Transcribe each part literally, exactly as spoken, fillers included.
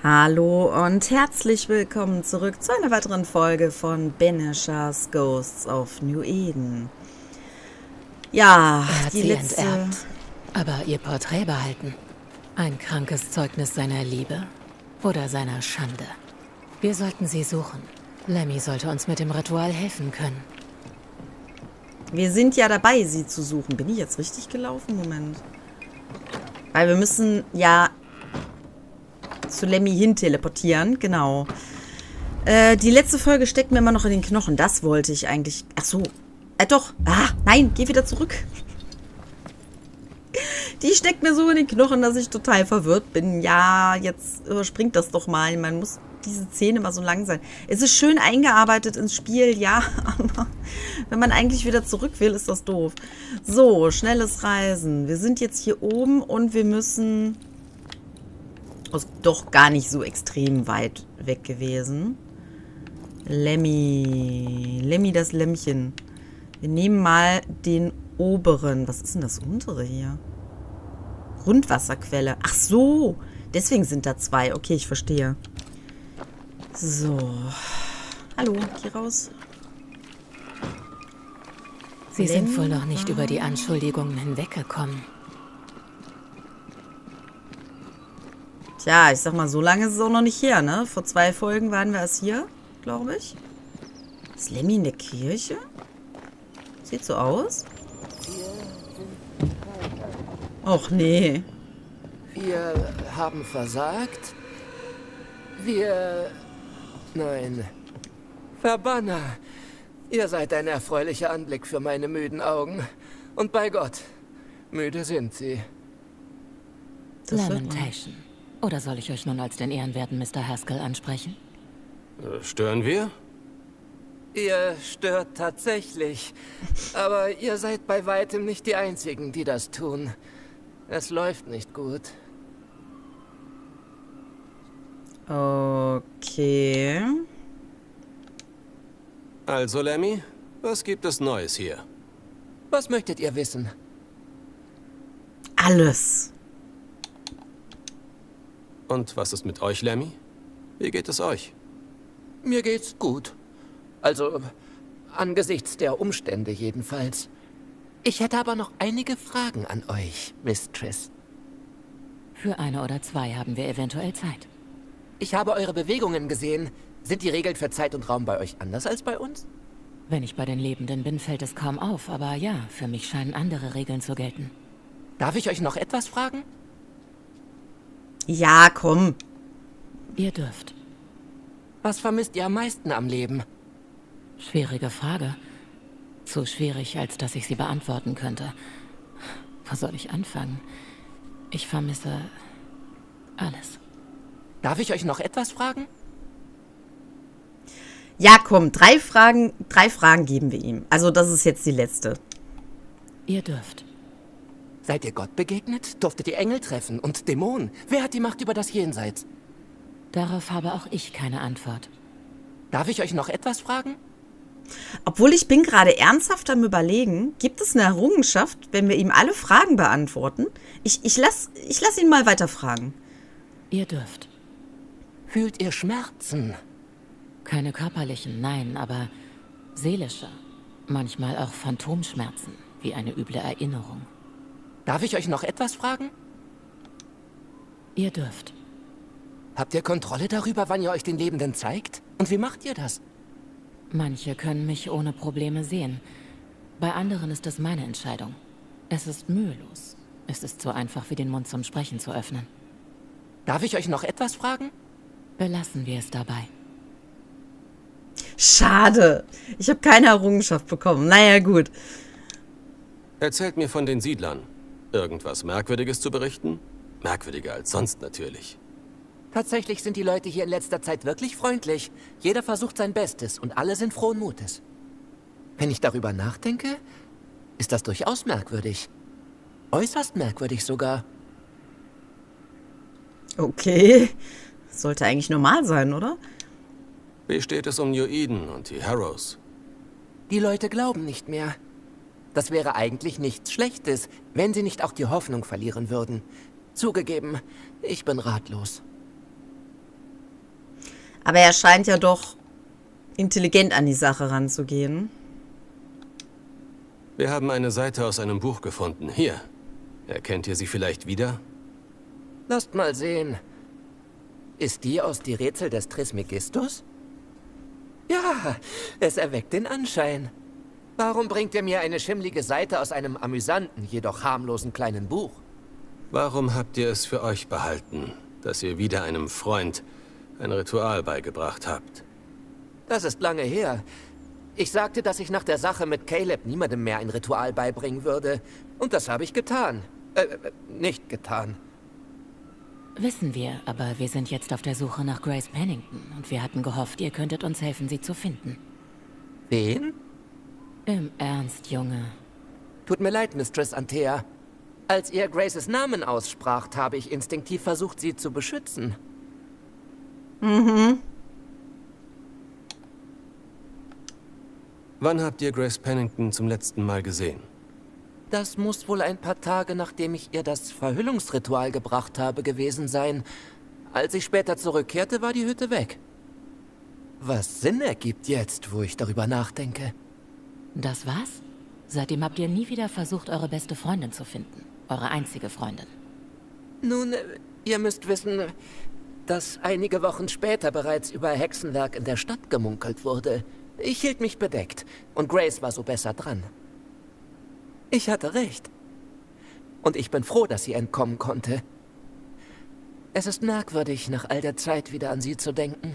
Hallo und herzlich willkommen zurück zu einer weiteren Folge von Banishers Ghosts of New Eden. Ja, er hat die sie letzte... enterbt, aber ihr Porträt behalten. Ein krankes Zeugnis seiner Liebe oder seiner Schande. Wir sollten sie suchen. Lemmy sollte uns mit dem Ritual helfen können. Wir sind ja dabei, sie zu suchen. Bin ich jetzt richtig gelaufen? Moment. Weil wir müssen ja zu Lemmy hin teleportieren. Genau. Äh, die letzte Folge steckt mir immer noch in den Knochen. Das wollte ich eigentlich... Ach so. Äh, doch. Ah, nein, geh wieder zurück. Die steckt mir so in den Knochen, dass ich total verwirrt bin. Ja, jetzt überspringt das doch mal. Man muss diese Szene mal so lang sein. Es ist schön eingearbeitet ins Spiel, ja, aber wenn man eigentlich wieder zurück will, ist das doof. So, schnelles Reisen. Wir sind jetzt hier oben und wir müssen... Ist doch gar nicht so extrem weit weg gewesen. Lemmy. Lemmy, das Lämmchen. Wir nehmen mal den oberen. Was ist denn das untere hier? Grundwasserquelle. Ach so. Deswegen sind da zwei. Okay, ich verstehe. So. Hallo, geh raus. Sie sind wohl noch nicht über die Anschuldigungen hinweggekommen. Tja, ich sag mal, so lange ist es auch noch nicht her, ne? Vor zwei Folgen waren wir erst hier, glaube ich. Ist Lemmy in der Kirche? Sieht so aus. Och, nee. Wir haben versagt. Wir... Nein. Verbanner. Ihr seid ein erfreulicher Anblick für meine müden Augen. Und bei Gott, müde sind sie. Lamentation. Oder soll ich euch nun als den ehrenwerten Mister Haskell ansprechen? Äh, stören wir? Ihr stört tatsächlich. Aber ihr seid bei weitem nicht die Einzigen, die das tun. Es läuft nicht gut. Okay. Also, Lemmy, was gibt es Neues hier? Was möchtet ihr wissen? Alles. Und was ist mit euch, Lemmy? Wie geht es euch? Mir geht's gut. Also, angesichts der Umstände jedenfalls. Ich hätte aber noch einige Fragen an euch, Mistress. Für eine oder zwei haben wir eventuell Zeit. Ich habe eure Bewegungen gesehen. Sind die Regeln für Zeit und Raum bei euch anders als bei uns? Wenn ich bei den Lebenden bin, fällt es kaum auf. Aber ja, für mich scheinen andere Regeln zu gelten. Darf ich euch noch etwas fragen? Ja, komm. Ihr dürft. Was vermisst ihr am meisten am Leben? Schwierige Frage. Zu schwierig, als dass ich sie beantworten könnte. Wo soll ich anfangen? Ich vermisse alles. Darf ich euch noch etwas fragen? Ja, komm. Drei Fragen, drei Fragen geben wir ihm. Also, das ist jetzt die letzte. Ihr dürft. Seid ihr Gott begegnet? Durftet ihr Engel treffen und Dämonen? Wer hat die Macht über das Jenseits? Darauf habe auch ich keine Antwort. Darf ich euch noch etwas fragen? Obwohl ich bin gerade ernsthaft am Überlegen, gibt es eine Errungenschaft, wenn wir ihm alle Fragen beantworten? Ich, ich lasse ich lass ihn mal weiter fragen. Ihr dürft. Fühlt ihr Schmerzen? Keine körperlichen, nein, aber seelische. Manchmal auch Phantomschmerzen, wie eine üble Erinnerung. Darf ich euch noch etwas fragen? Ihr dürft. Habt ihr Kontrolle darüber, wann ihr euch den Lebenden zeigt? Und wie macht ihr das? Manche können mich ohne Probleme sehen. Bei anderen ist es meine Entscheidung. Es ist mühelos. Es ist so einfach wie den Mund zum Sprechen zu öffnen. Darf ich euch noch etwas fragen? Belassen wir es dabei. Schade. Ich habe keine Errungenschaft bekommen. Naja, gut. Erzählt mir von den Siedlern. Irgendwas Merkwürdiges zu berichten? Merkwürdiger als sonst natürlich. Tatsächlich sind die Leute hier in letzter Zeit wirklich freundlich. Jeder versucht sein Bestes und alle sind frohen Mutes. Wenn ich darüber nachdenke, ist das durchaus merkwürdig. Äußerst merkwürdig sogar. Okay. Sollte eigentlich normal sein, oder? Wie steht es um New Eden und die Harrows? Die Leute glauben nicht mehr. Das wäre eigentlich nichts Schlechtes, wenn sie nicht auch die Hoffnung verlieren würden. Zugegeben, ich bin ratlos. Aber er scheint ja doch intelligent an die Sache ranzugehen. Wir haben eine Seite aus einem Buch gefunden. Hier. Erkennt ihr sie vielleicht wieder? Lasst mal sehen. Ist die aus Die Rätsel des Trismegistus? Ja, es erweckt den Anschein. Warum bringt ihr mir eine schimmlige Seite aus einem amüsanten, jedoch harmlosen kleinen Buch? Warum habt ihr es für euch behalten, dass ihr wieder einem Freund ein Ritual beigebracht habt? Das ist lange her. Ich sagte, dass ich nach der Sache mit Caleb niemandem mehr ein Ritual beibringen würde. Und das habe ich getan. Äh, nicht getan. Wissen wir, aber wir sind jetzt auf der Suche nach Grace Pennington und wir hatten gehofft, ihr könntet uns helfen, sie zu finden. Wen? Im Ernst, Junge. Tut mir leid, Mistress Antea. Als ihr Graces Namen ausspracht, habe ich instinktiv versucht, sie zu beschützen. Mhm. Wann habt ihr Grace Pennington zum letzten Mal gesehen? Das muss wohl ein paar Tage, nachdem ich ihr das Verhüllungsritual gebracht habe, gewesen sein. Als ich später zurückkehrte, war die Hütte weg. Was Sinn ergibt jetzt, wo ich darüber nachdenke. Das war's? Seitdem habt ihr nie wieder versucht, eure beste Freundin zu finden. Eure einzige Freundin. Nun, ihr müsst wissen, dass einige Wochen später bereits über Hexenwerk in der Stadt gemunkelt wurde. Ich hielt mich bedeckt und Grace war so besser dran. Ich hatte recht. Und ich bin froh, dass sie entkommen konnte. Es ist merkwürdig, nach all der Zeit wieder an sie zu denken.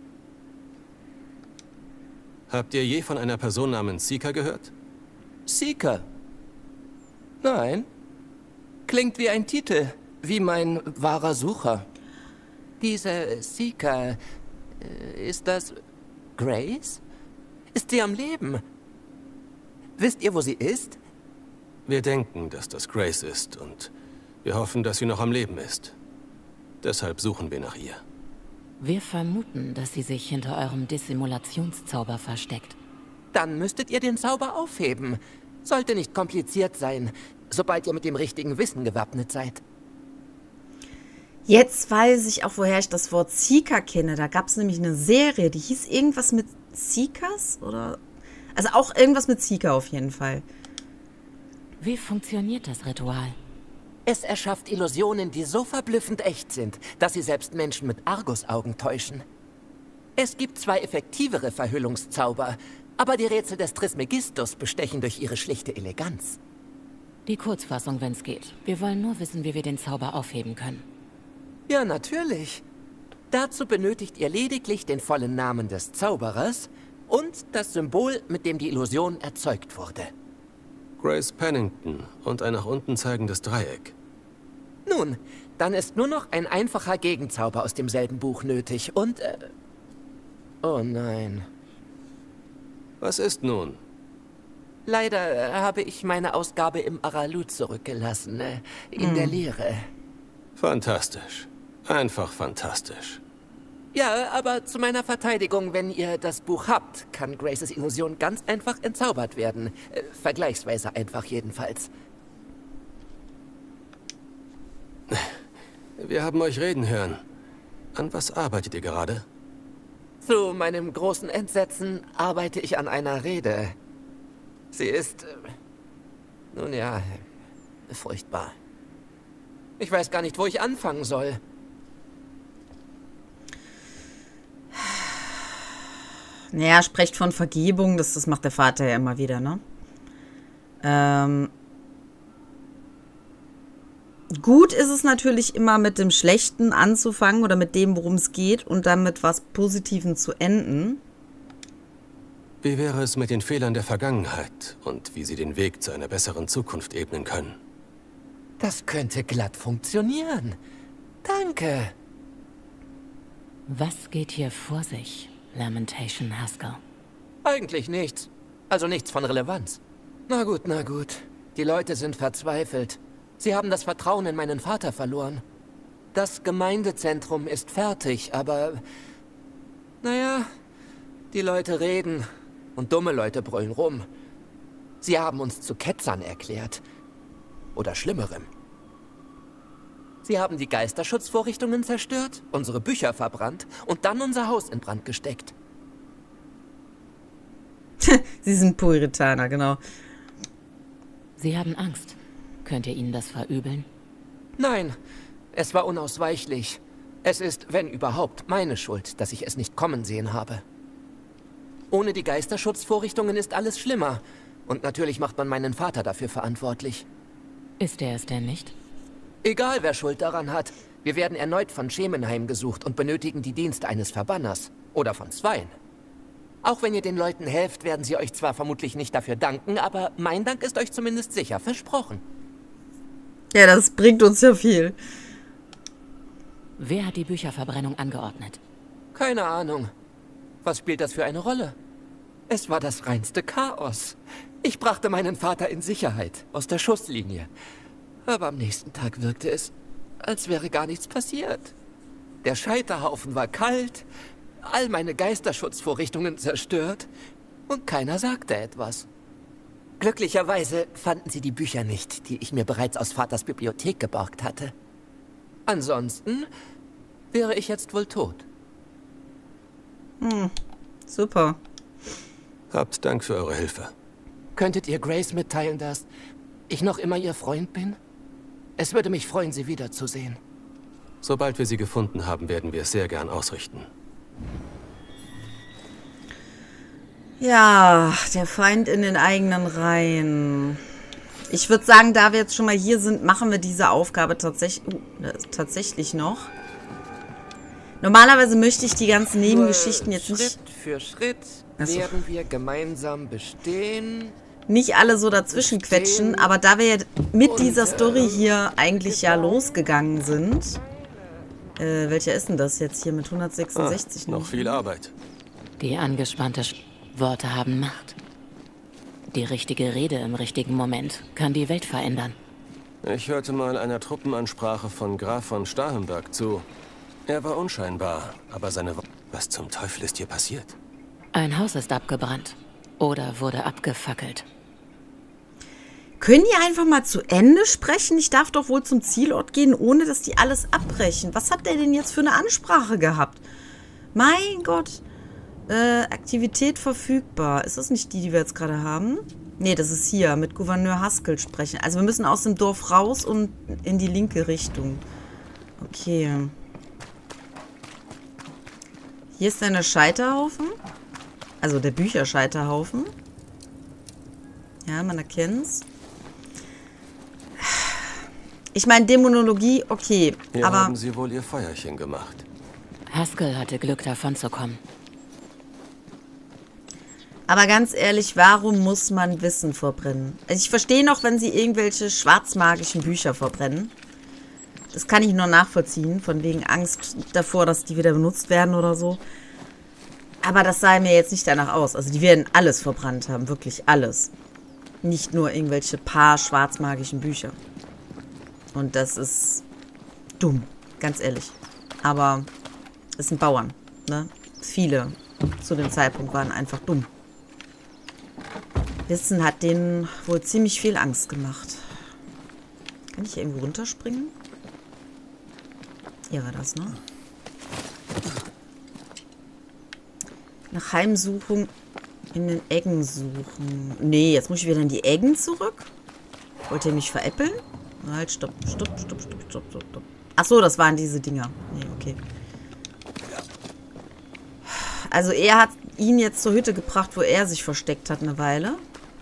Habt ihr je von einer Person namens Seeker gehört? Seeker? Nein. Klingt wie ein Titel, wie mein wahrer Sucher. Diese Seeker, äh, ist das Grace? Ist sie am Leben? Wisst ihr, wo sie ist? Wir denken, dass das Grace ist und wir hoffen, dass sie noch am Leben ist. Deshalb suchen wir nach ihr. Wir vermuten, dass sie sich hinter eurem Dissimulationszauber versteckt. Dann müsstet ihr den Zauber aufheben. Sollte nicht kompliziert sein, sobald ihr mit dem richtigen Wissen gewappnet seid. Jetzt weiß ich auch, woher ich das Wort Seeker kenne. Da gab es nämlich eine Serie, die hieß irgendwas mit Seekers? Oder? Also auch irgendwas mit Seeker auf jeden Fall. Wie funktioniert das Ritual? Es erschafft Illusionen, die so verblüffend echt sind, dass sie selbst Menschen mit Argusaugen täuschen. Es gibt zwei effektivere Verhüllungszauber, aber die Rätsel des Trismegistus bestechen durch ihre schlichte Eleganz. Die Kurzfassung, wenn's geht. Wir wollen nur wissen, wie wir den Zauber aufheben können. Ja, natürlich. Dazu benötigt ihr lediglich den vollen Namen des Zauberers und das Symbol, mit dem die Illusion erzeugt wurde. Grace Pennington und ein nach unten zeigendes Dreieck. Nun, dann ist nur noch ein einfacher Gegenzauber aus demselben Buch nötig und... Äh oh nein. Was ist nun? Leider äh, habe ich meine Ausgabe im Aralu zurückgelassen, äh, in hm. der Leere. Fantastisch. Einfach fantastisch. Ja, aber zu meiner Verteidigung, wenn ihr das Buch habt, kann Graces Illusion ganz einfach entzaubert werden. Äh, vergleichsweise einfach jedenfalls. Wir haben euch reden hören. An was arbeitet ihr gerade? Zu meinem großen Entsetzen arbeite ich an einer Rede. Sie ist... Äh, nun ja, furchtbar. Ich weiß gar nicht, wo ich anfangen soll. Naja, spricht von Vergebung, das, das macht der Vater ja immer wieder, ne? Ähm, gut ist es natürlich immer mit dem Schlechten anzufangen oder mit dem, worum es geht und dann mit was Positivem zu enden. Wie wäre es mit den Fehlern der Vergangenheit und wie sie den Weg zu einer besseren Zukunft ebnen können? Das könnte glatt funktionieren. Danke. Was geht hier vor sich, Lamentation Haskell? Eigentlich nichts. Also nichts von Relevanz. Na gut, na gut. Die Leute sind verzweifelt. Sie haben das Vertrauen in meinen Vater verloren. Das Gemeindezentrum ist fertig, aber... Naja, die Leute reden und dumme Leute brüllen rum. Sie haben uns zu Ketzern erklärt. Oder Schlimmerem. Sie haben die Geisterschutzvorrichtungen zerstört, unsere Bücher verbrannt und dann unser Haus in Brand gesteckt. Sie sind Puritaner, genau. Sie haben Angst. Könnt ihr ihnen das verübeln? Nein, es war unausweichlich. Es ist, wenn überhaupt, meine Schuld, dass ich es nicht kommen sehen habe. Ohne die Geisterschutzvorrichtungen ist alles schlimmer. Und natürlich macht man meinen Vater dafür verantwortlich. Ist er es denn nicht? Egal, wer Schuld daran hat. Wir werden erneut von Schemen heimgesucht und benötigen die Dienste eines Verbanners. Oder von zweien. Auch wenn ihr den Leuten helft, werden sie euch zwar vermutlich nicht dafür danken, aber mein Dank ist euch zumindest sicher versprochen. Ja, das bringt uns ja viel. Wer hat die Bücherverbrennung angeordnet? Keine Ahnung. Was spielt das für eine Rolle? Es war das reinste Chaos. Ich brachte meinen Vater in Sicherheit, aus der Schusslinie. Aber am nächsten Tag wirkte es, als wäre gar nichts passiert. Der Scheiterhaufen war kalt, all meine Geisterschutzvorrichtungen zerstört und keiner sagte etwas. Glücklicherweise fanden sie die Bücher nicht, die ich mir bereits aus Vaters Bibliothek geborgt hatte. Ansonsten wäre ich jetzt wohl tot. Hm, super. Habt Dank für eure Hilfe. Könntet ihr Grace mitteilen, dass ich noch immer ihr Freund bin? Es würde mich freuen, sie wiederzusehen. Sobald wir sie gefunden haben, werden wir es sehr gern ausrichten. Ja, der Feind in den eigenen Reihen. Ich würde sagen, da wir jetzt schon mal hier sind, machen wir diese Aufgabe tatsächlich, uh, tatsächlich noch. Normalerweise möchte ich die ganzen Nebengeschichten jetzt nicht... Schritt für Schritt Achso. werden wir gemeinsam bestehen. nicht alle so dazwischen quetschen, aber da wir ja mit dieser Story hier eigentlich ja losgegangen sind... Äh, welcher ist denn das jetzt hier mit hundertsechsundsechzig? Ah, noch viel Arbeit. Die angespannte Sch Worte haben Macht. Die richtige Rede im richtigen Moment kann die Welt verändern. Ich hörte mal einer Truppenansprache von Graf von Starhemberg zu. Er war unscheinbar, aber seine... Wo Was zum Teufel ist hier passiert? Ein Haus ist abgebrannt oder wurde abgefackelt. Können die einfach mal zu Ende sprechen? Ich darf doch wohl zum Zielort gehen, ohne dass die alles abbrechen. Was hat der denn jetzt für eine Ansprache gehabt? Mein Gott. Äh, Aktivität verfügbar. Ist das nicht die, die wir jetzt gerade haben? Nee, das ist hier. Mit Gouverneur Haskell sprechen. Also wir müssen aus dem Dorf raus und in die linke Richtung. Okay. Hier ist der Scheiterhaufen. Also der Bücherscheiterhaufen. Ja, man erkennt's. Ich meine, Dämonologie, okay, Hier aber... haben sie wohl ihr Feuerchen gemacht. Haskell hatte Glück, davon zu kommen. Aber ganz ehrlich, warum muss man Wissen verbrennen? Also ich verstehe noch, wenn sie irgendwelche schwarzmagischen Bücher verbrennen. Das kann ich nur nachvollziehen, von wegen Angst davor, dass die wieder benutzt werden oder so. Aber das sah mir jetzt nicht danach aus. Also die werden alles verbrannt haben, wirklich alles. Nicht nur irgendwelche paar schwarzmagischen Bücher. Und das ist dumm, ganz ehrlich. Aber es sind Bauern, ne? Viele zu dem Zeitpunkt waren einfach dumm. Wissen hat denen wohl ziemlich viel Angst gemacht. Kann ich hier irgendwo runterspringen? Hier war das, ne? Nach Heimsuchung in den Eggen suchen. Nee, jetzt muss ich wieder in die Eggen zurück. Wollt ihr mich veräppeln? Halt, stopp, stopp, stopp, stopp, stopp, stopp, stopp. Ach so, das waren diese Dinger. Nee, okay. Also er hat ihn jetzt zur Hütte gebracht, wo er sich versteckt hat eine Weile.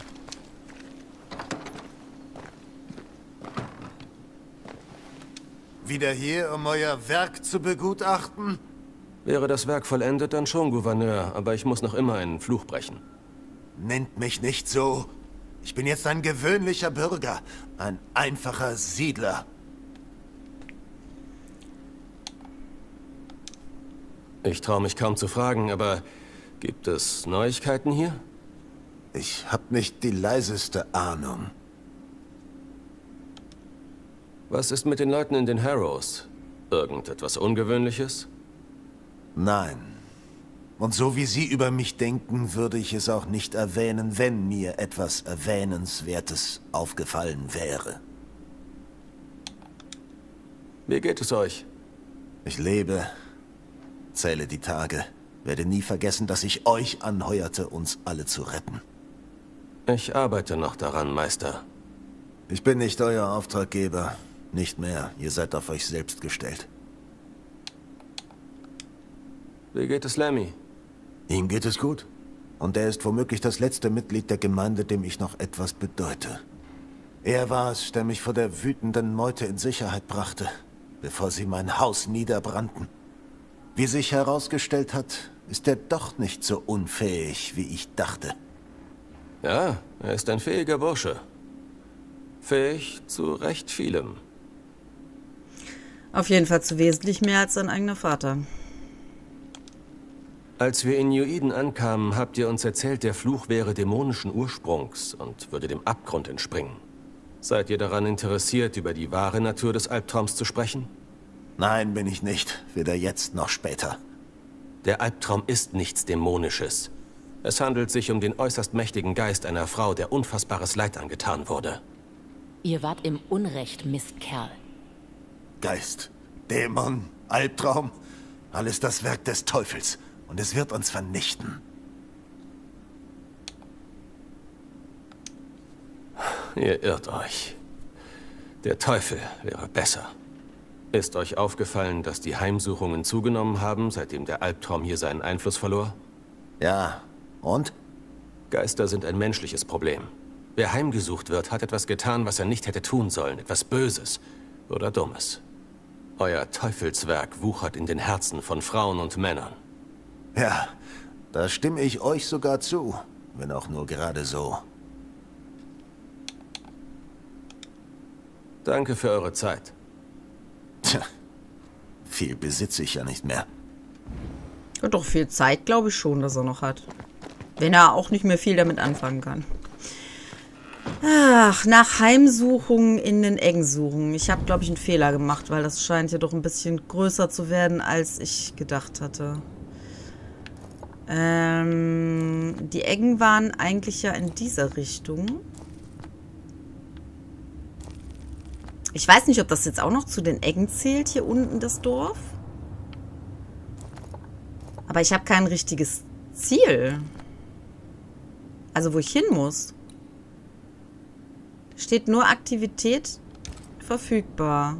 Wieder hier, um euer Werk zu begutachten? Wäre das Werk vollendet, dann schon, Gouverneur. Aber ich muss noch immer einen Fluch brechen. Nennt mich nicht so. Ich bin jetzt ein gewöhnlicher Bürger. Ein einfacher Siedler. Ich traue mich kaum zu fragen, aber gibt es Neuigkeiten hier? Ich hab nicht die leiseste Ahnung. Was ist mit den Leuten in den Harrows? Irgendetwas Ungewöhnliches? Nein. Und so wie Sie über mich denken, würde ich es auch nicht erwähnen, wenn mir etwas Erwähnenswertes aufgefallen wäre. Wie geht es euch? Ich lebe, zähle die Tage, werde nie vergessen, dass ich euch anheuerte, uns alle zu retten. Ich arbeite noch daran, Meister. Ich bin nicht euer Auftraggeber. Nicht mehr. Ihr seid auf euch selbst gestellt. Wie geht es Lemmy? Ihm geht es gut. Und er ist womöglich das letzte Mitglied der Gemeinde, dem ich noch etwas bedeute. Er war es, der mich vor der wütenden Meute in Sicherheit brachte, bevor sie mein Haus niederbrannten. Wie sich herausgestellt hat, ist er doch nicht so unfähig, wie ich dachte. Ja, er ist ein fähiger Bursche. Fähig zu recht vielem. Auf jeden Fall zu wesentlich mehr als sein eigener Vater. Als wir in New Eden ankamen, habt ihr uns erzählt, der Fluch wäre dämonischen Ursprungs und würde dem Abgrund entspringen. Seid ihr daran interessiert, über die wahre Natur des Albtraums zu sprechen? Nein, bin ich nicht. Weder jetzt noch später. Der Albtraum ist nichts Dämonisches. Es handelt sich um den äußerst mächtigen Geist einer Frau, der unfassbares Leid angetan wurde. Ihr wart im Unrecht, Mistkerl. Geist, Dämon, Albtraum, alles das Werk des Teufels. Und es wird uns vernichten. Ihr irrt euch. Der Teufel wäre besser. Ist euch aufgefallen, dass die Heimsuchungen zugenommen haben, seitdem der Albtraum hier seinen Einfluss verlor? Ja, und? Geister sind ein menschliches Problem. Wer heimgesucht wird, hat etwas getan, was er nicht hätte tun sollen. Etwas Böses oder Dummes. Euer Teufelswerk wuchert in den Herzen von Frauen und Männern. Ja, da stimme ich euch sogar zu, wenn auch nur gerade so. Danke für eure Zeit. Tja, viel besitze ich ja nicht mehr. Ja, doch viel Zeit glaube ich schon, dass er noch hat. Wenn er auch nicht mehr viel damit anfangen kann. Ach, nach Heimsuchungen in den Engsuchungen. Ich habe, glaube ich, einen Fehler gemacht, weil das scheint hier doch ein bisschen größer zu werden, als ich gedacht hatte. Ähm, die Eggen waren eigentlich ja in dieser Richtung. Ich weiß nicht, ob das jetzt auch noch zu den Eggen zählt, hier unten das Dorf. Aber ich habe kein richtiges Ziel. Also, wo ich hin muss. Steht nur Aktivität verfügbar.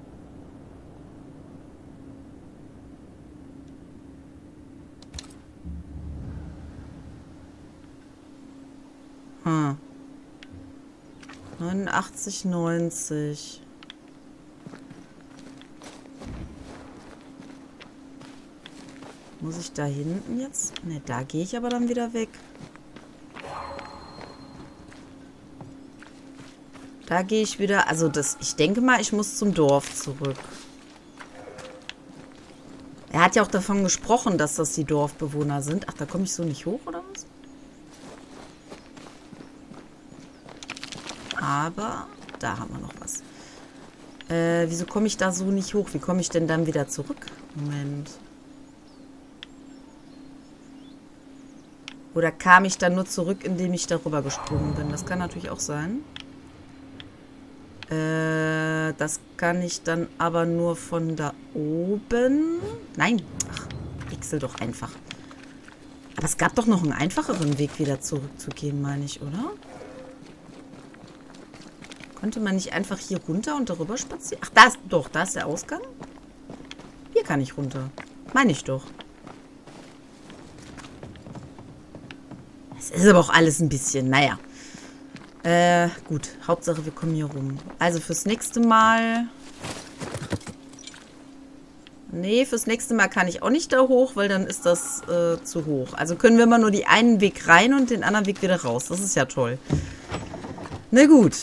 Hm. neunundachtzig, neunzig. Muss ich da hinten jetzt? Ne, da gehe ich aber dann wieder weg. Da gehe ich wieder... Also das, ich denke mal, ich muss zum Dorf zurück. Er hat ja auch davon gesprochen, dass das die Dorfbewohner sind. Ach, da komme ich so nicht hoch, oder was? Aber da haben wir noch was. Äh, wieso komme ich da so nicht hoch? Wie komme ich denn dann wieder zurück? Moment. Oder kam ich dann nur zurück, indem ich darüber gesprungen bin? Das kann natürlich auch sein. Äh, das kann ich dann aber nur von da oben. Nein. Ach, wechsel doch einfach. Aber es gab doch noch einen einfacheren Weg, wieder zurückzugehen, meine ich, oder? Konnte man nicht einfach hier runter und darüber spazieren? Ach, da ist doch, da ist der Ausgang. Hier kann ich runter. Meine ich doch. Es ist aber auch alles ein bisschen, naja. Äh, gut. Hauptsache, wir kommen hier rum. Also fürs nächste Mal... Nee, fürs nächste Mal kann ich auch nicht da hoch, weil dann ist das äh, zu hoch. Also können wir immer nur die einen Weg rein und den anderen Weg wieder raus. Das ist ja toll. Na gut.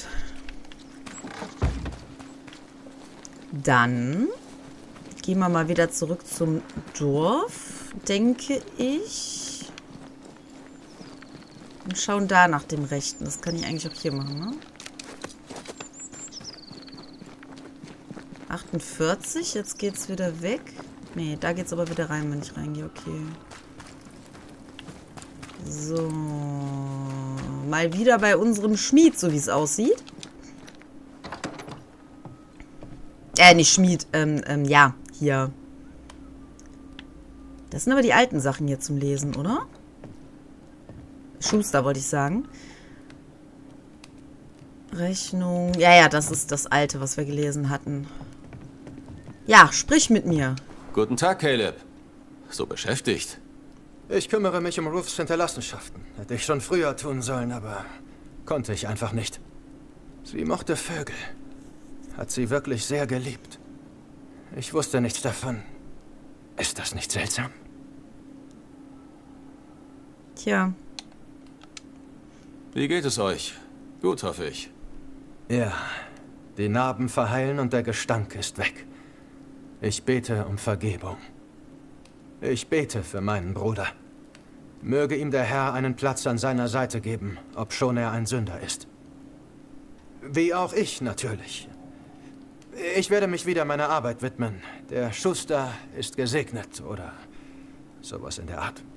Dann gehen wir mal wieder zurück zum Dorf, denke ich. Und schauen da nach dem Rechten. Das kann ich eigentlich auch hier machen, ne? achtundvierzig, jetzt geht's wieder weg. Nee, da geht's aber wieder rein, wenn ich reingehe. Okay. So. Mal wieder bei unserem Schmied, so wie es aussieht. Äh, Äh, nicht Schmied. Ähm, ähm, ja, hier. Das sind aber die alten Sachen hier zum Lesen, oder? Schuster, wollte ich sagen. Rechnung. Ja, ja, das ist das alte, was wir gelesen hatten. Ja, sprich mit mir. Guten Tag, Caleb. So beschäftigt. Ich kümmere mich um Ruths Hinterlassenschaften. Hätte ich schon früher tun sollen, aber konnte ich einfach nicht. Sie mochte Vögel. Hat sie wirklich sehr geliebt. Ich wusste nichts davon. Ist das nicht seltsam? Tja. Wie geht es euch? Gut, hoffe ich. Ja, die Narben verheilen und der Gestank ist weg. Ich bete um Vergebung. Ich bete für meinen Bruder. Möge ihm der Herr einen Platz an seiner Seite geben, obschon er ein Sünder ist. Wie auch ich, natürlich. Ich werde mich wieder meiner Arbeit widmen. Der Schuster ist gesegnet, oder sowas in der Art.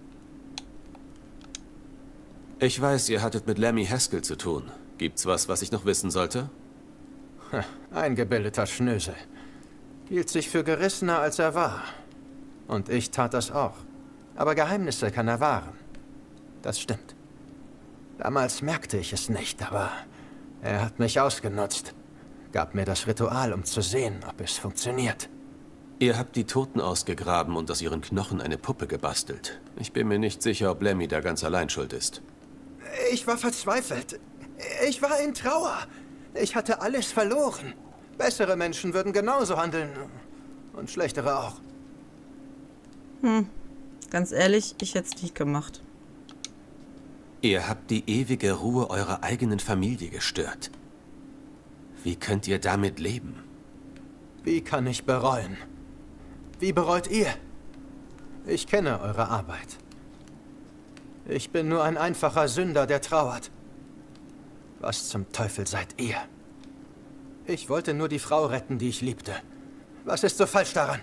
Ich weiß, ihr hattet mit Lemmy Haskell zu tun. Gibt's was, was ich noch wissen sollte? Eingebildeter Schnösel. Hielt sich für gerissener, als er war. Und ich tat das auch. Aber Geheimnisse kann er wahren. Das stimmt. Damals merkte ich es nicht, aber er hat mich ausgenutzt. Gab mir das Ritual, um zu sehen, ob es funktioniert. Ihr habt die Toten ausgegraben und aus ihren Knochen eine Puppe gebastelt. Ich bin mir nicht sicher, ob Lemmy da ganz allein schuld ist. Ich war verzweifelt. Ich war in Trauer. Ich hatte alles verloren. Bessere Menschen würden genauso handeln. Und schlechtere auch. Hm. Ganz ehrlich, ich hätte es nicht gemacht. Ihr habt die ewige Ruhe eurer eigenen Familie gestört. Wie könnt ihr damit leben? Wie kann ich bereuen? Wie bereut ihr? Ich kenne eure Arbeit. Ich bin nur ein einfacher Sünder, der trauert. Was zum Teufel seid ihr? Ich wollte nur die Frau retten, die ich liebte. Was ist so falsch daran?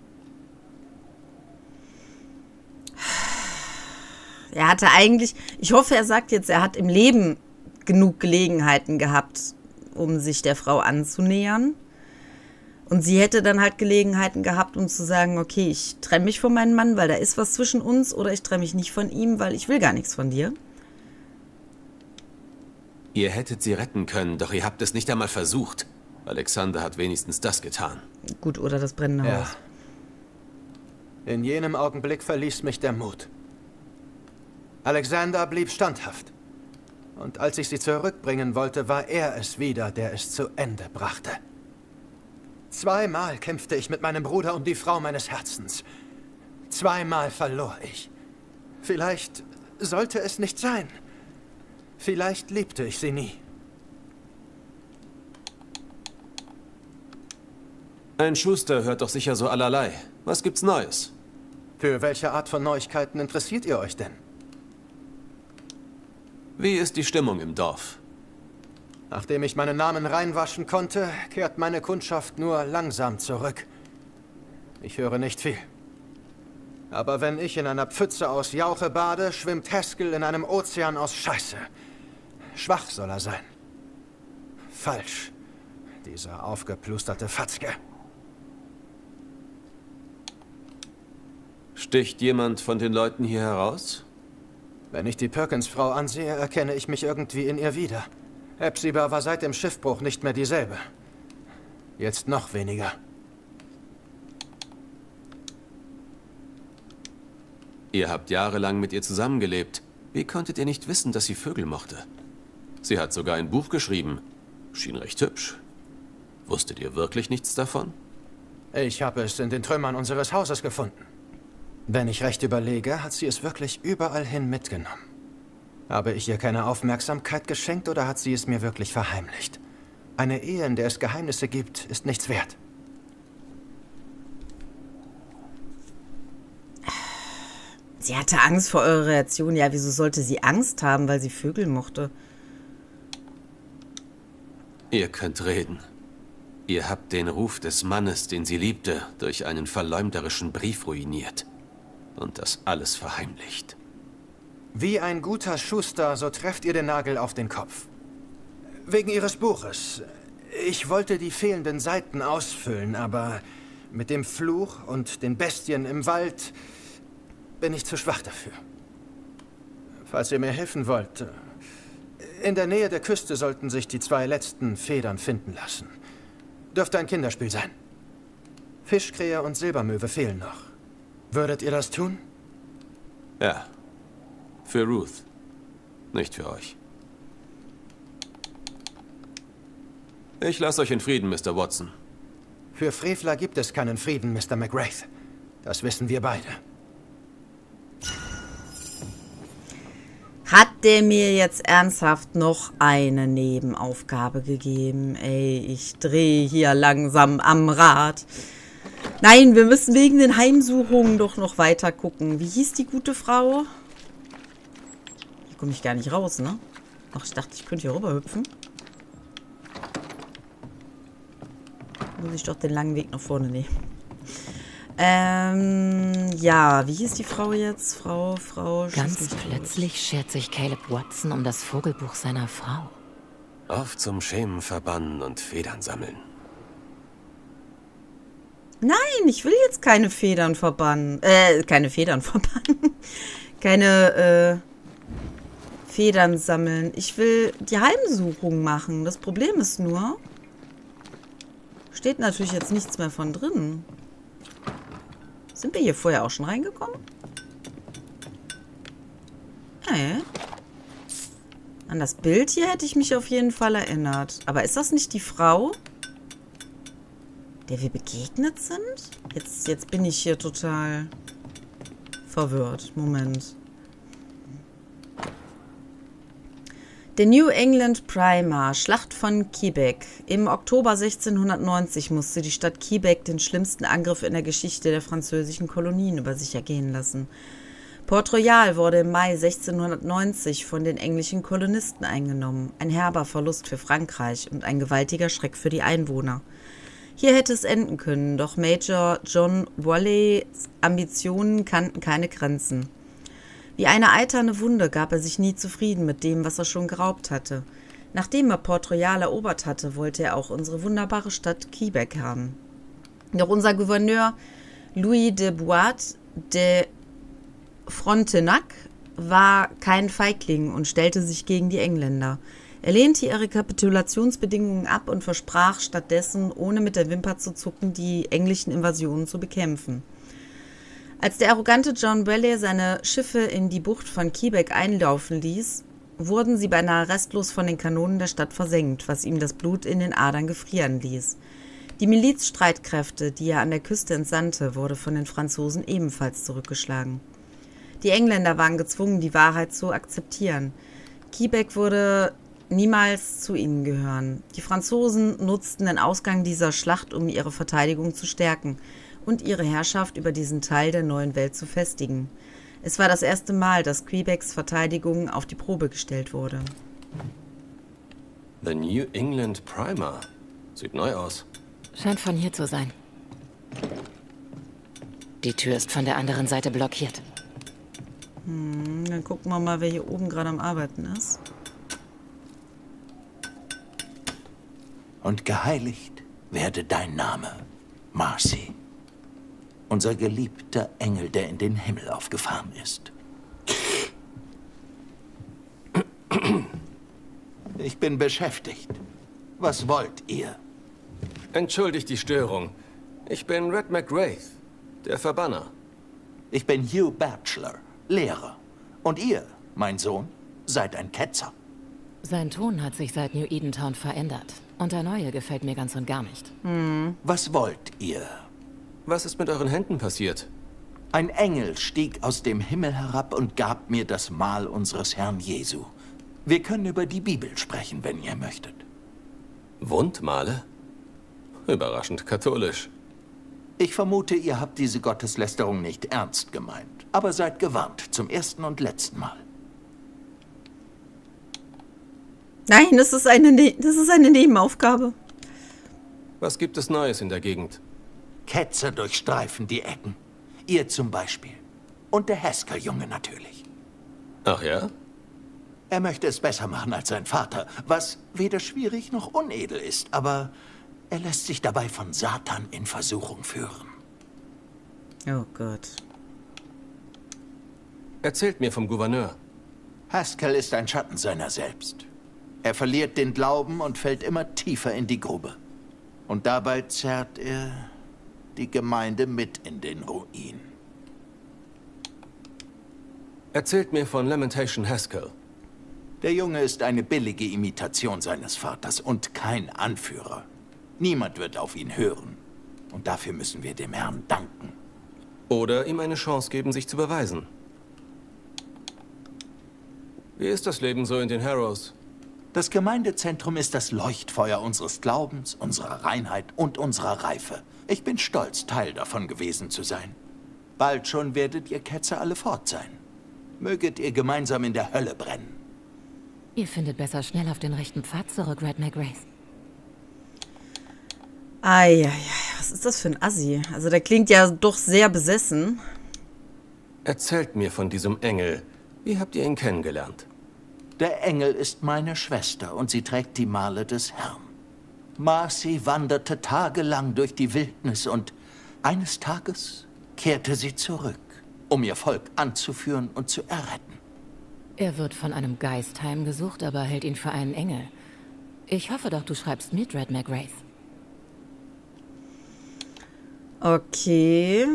Er hatte eigentlich, ich hoffe, er sagt jetzt, er hat im Leben genug Gelegenheiten gehabt, um sich der Frau anzunähern. Und sie hätte dann halt Gelegenheiten gehabt, um zu sagen, okay, ich trenne mich von meinem Mann, weil da ist was zwischen uns, oder ich trenne mich nicht von ihm, weil ich will gar nichts von dir. Ihr hättet sie retten können, doch ihr habt es nicht einmal versucht. Alexander hat wenigstens das getan. Gut, oder das brennende Ja. Haus. In jenem Augenblick verließ mich der Mut. Alexander blieb standhaft. Und als ich sie zurückbringen wollte, war er es wieder, der es zu Ende brachte. Zweimal kämpfte ich mit meinem Bruder um die Frau meines Herzens. Zweimal verlor ich. Vielleicht sollte es nicht sein. Vielleicht liebte ich sie nie. Ein Schuster hört doch sicher so allerlei. Was gibt's Neues? Für welche Art von Neuigkeiten interessiert ihr euch denn? Wie ist die Stimmung im Dorf? Nachdem ich meinen Namen reinwaschen konnte, kehrt meine Kundschaft nur langsam zurück. Ich höre nicht viel. Aber wenn ich in einer Pfütze aus Jauche bade, schwimmt Haskell in einem Ozean aus Scheiße. Schwach soll er sein. Falsch, dieser aufgeplusterte Fatzke. Sticht jemand von den Leuten hier heraus? Wenn ich die Perkins-Frau ansehe, erkenne ich mich irgendwie in ihr wieder. Hepzibah war seit dem Schiffbruch nicht mehr dieselbe. Jetzt noch weniger. Ihr habt jahrelang mit ihr zusammengelebt. Wie konntet ihr nicht wissen, dass sie Vögel mochte? Sie hat sogar ein Buch geschrieben. Schien recht hübsch. Wusstet ihr wirklich nichts davon? Ich habe es in den Trümmern unseres Hauses gefunden. Wenn ich recht überlege, hat sie es wirklich überall hin mitgenommen. Habe ich ihr keine Aufmerksamkeit geschenkt oder hat sie es mir wirklich verheimlicht? Eine Ehe, in der es Geheimnisse gibt, ist nichts wert. Sie hatte Angst vor eurer Reaktion. Ja, wieso sollte sie Angst haben, weil sie Vögel mochte? Ihr könnt reden. Ihr habt den Ruf des Mannes, den sie liebte, durch einen verleumderischen Brief ruiniert. Und das alles verheimlicht. Wie ein guter Schuster, so trefft ihr den Nagel auf den Kopf. Wegen ihres Buches. Ich wollte die fehlenden Seiten ausfüllen, aber mit dem Fluch und den Bestien im Wald bin ich zu schwach dafür. Falls ihr mir helfen wollt, in der Nähe der Küste sollten sich die zwei letzten Federn finden lassen. Dürfte ein Kinderspiel sein. Fischkrähe und Silbermöwe fehlen noch. Würdet ihr das tun? Ja. Für Ruth. Nicht für euch. Ich lasse euch in Frieden, Mister Watson. Für Frevler gibt es keinen Frieden, Mister McWraith. Das wissen wir beide. Hat der mir jetzt ernsthaft noch eine Nebenaufgabe gegeben? Ey, ich drehe hier langsam am Rad. Nein, wir müssen wegen den Heimsuchungen doch noch weiter gucken. Wie hieß die gute Frau? Hier komme ich gar nicht raus, ne? Ach, ich dachte, ich könnte hier rüber hüpfen. Muss ich doch den langen Weg nach vorne nehmen. Ähm, ja, wie hieß die Frau jetzt? Frau, Frau... Ganz plötzlich schert sich Caleb Watson um das Vogelbuch seiner Frau. Auf zum Schemen verbannen und Federn sammeln. Nein, ich will jetzt keine Federn verbannen. Äh, keine Federn verbannen. keine, äh, Federn sammeln. Ich will die Heimsuchung machen. Das Problem ist nur... Steht natürlich jetzt nichts mehr von drin. Sind wir hier vorher auch schon reingekommen? Nee. An das Bild hier hätte ich mich auf jeden Fall erinnert. Aber ist das nicht die Frau, der wir begegnet sind? Jetzt, jetzt bin ich hier total verwirrt. Moment. Der New England Primer, Schlacht von Quebec. Im Oktober sechzehnhundertneunzig musste die Stadt Quebec den schlimmsten Angriff in der Geschichte der französischen Kolonien über sich ergehen lassen. Port Royal wurde im Mai sechzehnhundertneunzig von den englischen Kolonisten eingenommen. Ein herber Verlust für Frankreich und ein gewaltiger Schreck für die Einwohner. Hier hätte es enden können, doch Major John Walleys Ambitionen kannten keine Grenzen. Wie eine eiterne Wunde gab er sich nie zufrieden mit dem, was er schon geraubt hatte. Nachdem er Port Royal erobert hatte, wollte er auch unsere wunderbare Stadt Quebec haben. Doch unser Gouverneur Louis de Boit de Frontenac war kein Feigling und stellte sich gegen die Engländer. Er lehnte ihre Kapitulationsbedingungen ab und versprach stattdessen, ohne mit der Wimper zu zucken, die englischen Invasionen zu bekämpfen. Als der arrogante John Raleigh seine Schiffe in die Bucht von Quebec einlaufen ließ, wurden sie beinahe restlos von den Kanonen der Stadt versenkt, was ihm das Blut in den Adern gefrieren ließ. Die Milizstreitkräfte, die er an der Küste entsandte, wurde von den Franzosen ebenfalls zurückgeschlagen. Die Engländer waren gezwungen, die Wahrheit zu akzeptieren. Quebec würde niemals zu ihnen gehören. Die Franzosen nutzten den Ausgang dieser Schlacht, um ihre Verteidigung zu stärken und ihre Herrschaft über diesen Teil der neuen Welt zu festigen. Es war das erste Mal, dass Quebecs Verteidigung auf die Probe gestellt wurde. The New England Primer. Sieht neu aus. Scheint von hier zu sein. Die Tür ist von der anderen Seite blockiert. Hm, dann gucken wir mal, wer hier oben gerade am Arbeiten ist. Und geheiligt werde dein Name, Marcy. Unser geliebter Engel, der in den Himmel aufgefahren ist. Ich bin beschäftigt. Was wollt ihr? Entschuldigt die Störung. Ich bin Red McWraith, der Verbanner. Ich bin Hugh Batchelor, Lehrer. Und ihr, mein Sohn, seid ein Ketzer. Sein Ton hat sich seit New Edentown verändert. Und der neue gefällt mir ganz und gar nicht. Hm. Was wollt ihr? Was ist mit euren Händen passiert? Ein Engel stieg aus dem Himmel herab und gab mir das Mahl unseres Herrn Jesu. Wir können über die Bibel sprechen, wenn ihr möchtet. Wundmale? Überraschend katholisch. Ich vermute, ihr habt diese Gotteslästerung nicht ernst gemeint. Aber seid gewarnt, zum ersten und letzten Mal. Nein, das ist eine, ne das ist eine Nebenaufgabe. Was gibt es Neues in der Gegend? Ketzer durchstreifen die Ecken. Ihr zum Beispiel. Und der Haskell-Junge natürlich. Ach ja? Er möchte es besser machen als sein Vater, was weder schwierig noch unedel ist, aber er lässt sich dabei von Satan in Versuchung führen. Oh Gott. Erzählt mir vom Gouverneur. Haskell ist ein Schatten seiner selbst. Er verliert den Glauben und fällt immer tiefer in die Grube. Und dabei zerrt er die Gemeinde mit in den Ruin. Erzählt mir von Lamentation Haskell. Der Junge ist eine billige Imitation seines Vaters und kein Anführer. Niemand wird auf ihn hören. Und dafür müssen wir dem Herrn danken. Oder ihm eine Chance geben, sich zu beweisen. Wie ist das Leben so in den Harrows? Das Gemeindezentrum ist das Leuchtfeuer unseres Glaubens, unserer Reinheit und unserer Reife. Ich bin stolz, Teil davon gewesen zu sein. Bald schon werdet ihr Ketzer alle fort sein. Möget ihr gemeinsam in der Hölle brennen. Ihr findet besser schnell auf den rechten Pfad zurück, Red McGrath. Eieiei, was ist das für ein Assi? Also der klingt ja doch sehr besessen. Erzählt mir von diesem Engel. Wie habt ihr ihn kennengelernt? Der Engel ist meine Schwester und sie trägt die Male des Herrn. Marcy wanderte tagelang durch die Wildnis und eines Tages kehrte sie zurück, um ihr Volk anzuführen und zu erretten. Er wird von einem Geist heimgesucht, aber hält ihn für einen Engel. Ich hoffe doch, du schreibst mit, Red McGrath. Okay.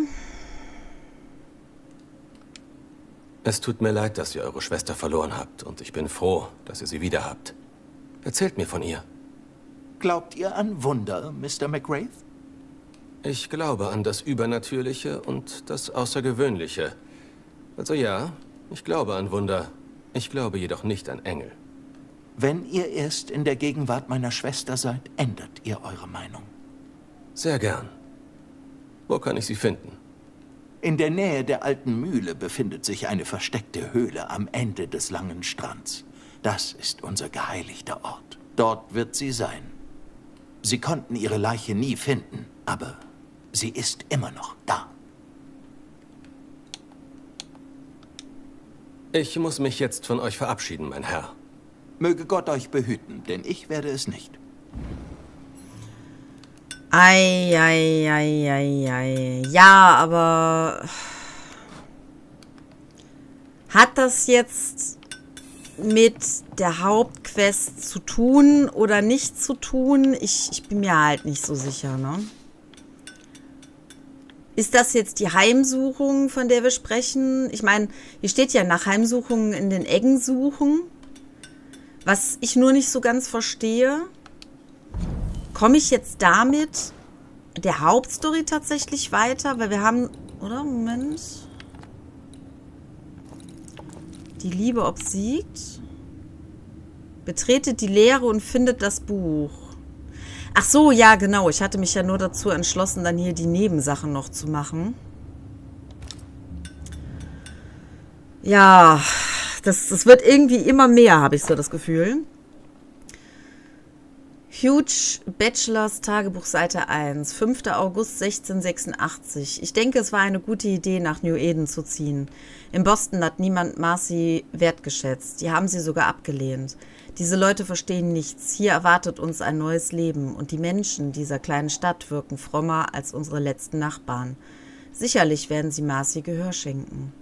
Es tut mir leid, dass ihr eure Schwester verloren habt und ich bin froh, dass ihr sie wieder habt. Erzählt mir von ihr. Glaubt ihr an Wunder, Mister McGrath? Ich glaube an das Übernatürliche und das Außergewöhnliche. Also ja, ich glaube an Wunder. Ich glaube jedoch nicht an Engel. Wenn ihr erst in der Gegenwart meiner Schwester seid, ändert ihr eure Meinung. Sehr gern. Wo kann ich sie finden? In der Nähe der alten Mühle befindet sich eine versteckte Höhle am Ende des langen Strands. Das ist unser geheiligter Ort. Dort wird sie sein. Sie konnten ihre Leiche nie finden, aber sie ist immer noch da. Ich muss mich jetzt von euch verabschieden, mein Herr. Möge Gott euch behüten, denn ich werde es nicht. Ei, ei, ei, ei, ei. Ja, aber hat das jetzt mit der Hauptquest zu tun oder nicht zu tun? Ich, ich bin mir halt nicht so sicher, ne? Ist das jetzt die Heimsuchung, von der wir sprechen? Ich meine, hier steht ja nach Heimsuchungen in den Eggen suchen. Was ich nur nicht so ganz verstehe. Komme ich jetzt damit der Hauptstory tatsächlich weiter? Weil wir haben... Oder? Moment. Die Liebe obsiegt. Betretet die Leere und findet das Buch. Ach so, ja, genau. Ich hatte mich ja nur dazu entschlossen, dann hier die Nebensachen noch zu machen. Ja, das, das wird irgendwie immer mehr, habe ich so das Gefühl. Huge Bachelors Tagebuch, Seite eins, fünfter August sechzehnhundertsechsundachtzig. Ich denke, es war eine gute Idee, nach New Eden zu ziehen. In Boston hat niemand Marcy wertgeschätzt. Die haben sie sogar abgelehnt. Diese Leute verstehen nichts. Hier erwartet uns ein neues Leben. Und die Menschen dieser kleinen Stadt wirken frommer als unsere letzten Nachbarn. Sicherlich werden sie Marcy Gehör schenken.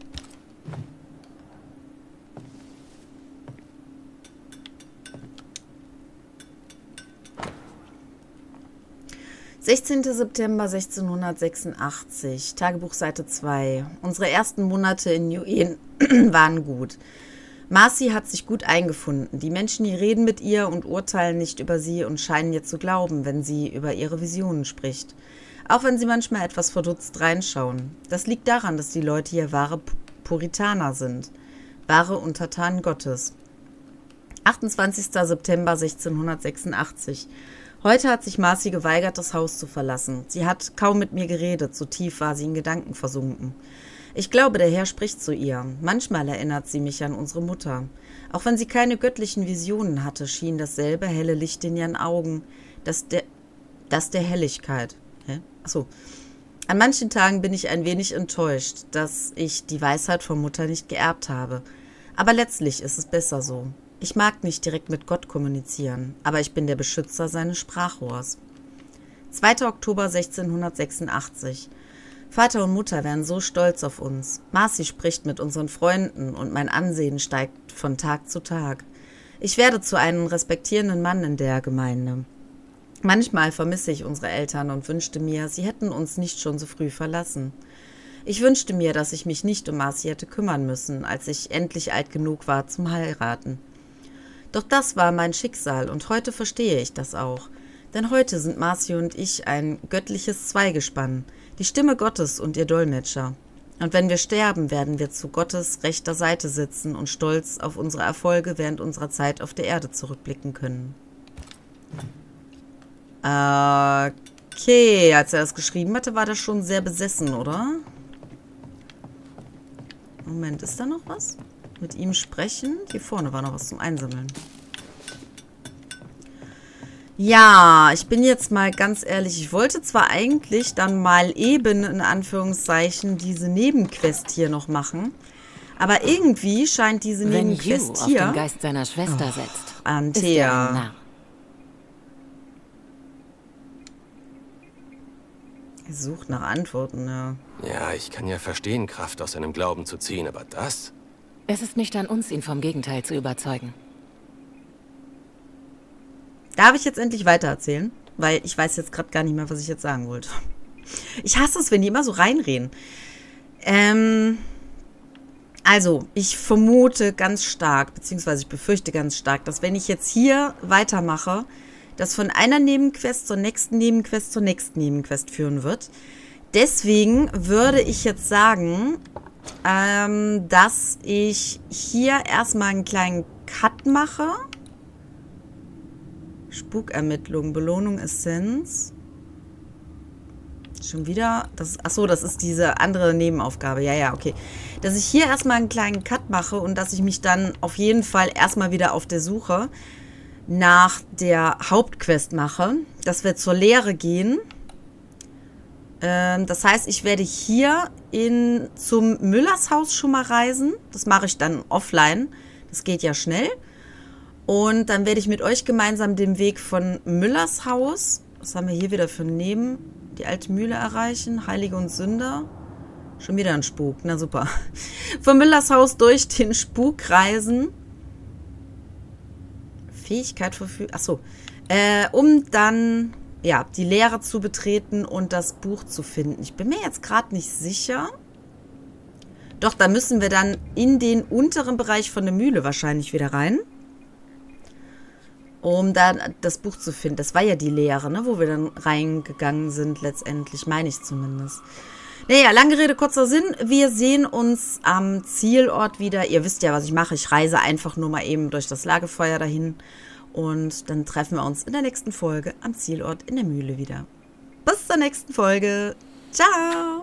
sechzehnter September sechzehnhundertsechsundachtzig, Tagebuch Seite zwei. Unsere ersten Monate in New Eden waren gut. Marcy hat sich gut eingefunden. Die Menschen hier reden mit ihr und urteilen nicht über sie und scheinen ihr zu glauben, wenn sie über ihre Visionen spricht. Auch wenn sie manchmal etwas verdutzt reinschauen. Das liegt daran, dass die Leute hier wahre Puritaner sind. Wahre Untertanen Gottes. achtundzwanzigster September sechzehnhundertsechsundachtzig. Heute hat sich Marcy geweigert, das Haus zu verlassen. Sie hat kaum mit mir geredet, so tief war sie in Gedanken versunken. Ich glaube, der Herr spricht zu ihr. Manchmal erinnert sie mich an unsere Mutter. Auch wenn sie keine göttlichen Visionen hatte, schien dasselbe helle Licht in ihren Augen, das der, das der Helligkeit. Hä? Achso. An manchen Tagen bin ich ein wenig enttäuscht, dass ich die Weisheit von Mutter nicht geerbt habe. Aber letztlich ist es besser so. Ich mag nicht direkt mit Gott kommunizieren, aber ich bin der Beschützer seines Sprachrohrs. zweiter Oktober sechzehnhundertsechsundachtzig. Vater und Mutter wären so stolz auf uns. Marcy spricht mit unseren Freunden und mein Ansehen steigt von Tag zu Tag. Ich werde zu einem respektierenden Mann in der Gemeinde. Manchmal vermisse ich unsere Eltern und wünschte mir, sie hätten uns nicht schon so früh verlassen. Ich wünschte mir, dass ich mich nicht um Marcy hätte kümmern müssen, als ich endlich alt genug war zum Heiraten. Doch das war mein Schicksal und heute verstehe ich das auch. Denn heute sind Marcy und ich ein göttliches Zweigespann, die Stimme Gottes und ihr Dolmetscher. Und wenn wir sterben, werden wir zu Gottes rechter Seite sitzen und stolz auf unsere Erfolge während unserer Zeit auf der Erde zurückblicken können. Okay, als er das geschrieben hatte, war das schon sehr besessen, oder? Moment, ist da noch was? Mit ihm sprechen? Hier vorne war noch was zum Einsammeln. Ja, ich bin jetzt mal ganz ehrlich, ich wollte zwar eigentlich dann mal eben, in Anführungszeichen, diese Nebenquest hier noch machen, aber irgendwie scheint diese Wenn Nebenquest Hugh hier... auf den Geist seiner Schwester oh, setzt, Antea. ist er ein Narr. Er sucht nach Antworten, ja. Ja, ich kann ja verstehen, Kraft aus seinem Glauben zu ziehen, aber das? Es ist nicht an uns, ihn vom Gegenteil zu überzeugen. Darf ich jetzt endlich weitererzählen? Weil ich weiß jetzt gerade gar nicht mehr, was ich jetzt sagen wollte. Ich hasse es, wenn die immer so reinreden. Ähm, also, ich vermute ganz stark, beziehungsweise ich befürchte ganz stark, dass wenn ich jetzt hier weitermache, das von einer Nebenquest zur nächsten Nebenquest zur nächsten Nebenquest führen wird. Deswegen würde ich jetzt sagen, ähm, dass ich hier erstmal einen kleinen Cut mache. Spukermittlung, Belohnung, Essenz. Schon wieder, das, achso, das ist diese andere Nebenaufgabe. Ja, ja, okay. Dass ich hier erstmal einen kleinen Cut mache und dass ich mich dann auf jeden Fall erstmal wieder auf der Suche nach der Hauptquest mache, dass wir zur Lehre gehen. Ähm, das heißt, ich werde hier in, zum Müllers Haus schon mal reisen. Das mache ich dann offline. Das geht ja schnell. Und dann werde ich mit euch gemeinsam den Weg von Müllers Haus, was haben wir hier wieder für Neben, die alte Mühle erreichen, Heilige und Sünder. Schon wieder ein Spuk, na super. Von Müllers Haus durch den Spuk reisen. Fähigkeit verfügen, achso. Äh, um dann, ja, die Lehre zu betreten und das Buch zu finden. Ich bin mir jetzt gerade nicht sicher. Doch, da müssen wir dann in den unteren Bereich von der Mühle wahrscheinlich wieder rein. Um dann das Buch zu finden. Das war ja die Lehre, ne, wo wir dann reingegangen sind, letztendlich, meine ich zumindest. Naja, lange Rede, kurzer Sinn. Wir sehen uns am Zielort wieder. Ihr wisst ja, was ich mache. Ich reise einfach nur mal eben durch das Lagerfeuer dahin. Und dann treffen wir uns in der nächsten Folge am Zielort in der Mühle wieder. Bis zur nächsten Folge. Ciao!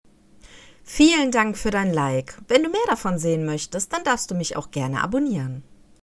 Vielen Dank für dein Like. Wenn du mehr davon sehen möchtest, dann darfst du mich auch gerne abonnieren.